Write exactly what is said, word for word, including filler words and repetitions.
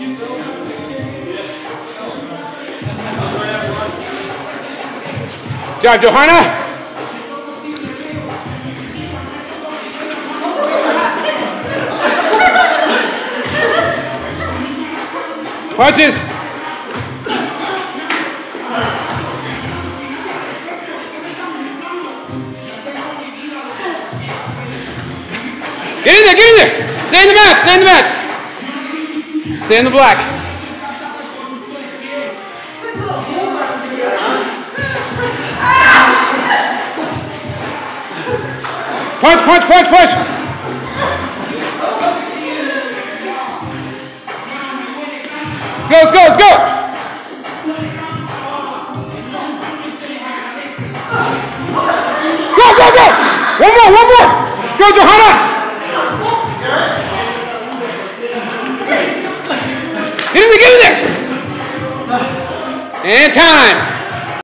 Good job, Johanna. Punches. Get in there, get in there. Stay in the mats, stay in the mats. Stay in the black. Punch, punch, punch, punch. Let's go, let's go, let's go. Go, go, go. One more, one more. Let's go, Johanna. Get in there, get in there. And time.